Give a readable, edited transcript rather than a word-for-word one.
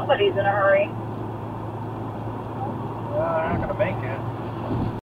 Somebody's in a hurry. Well, they're not going to make it.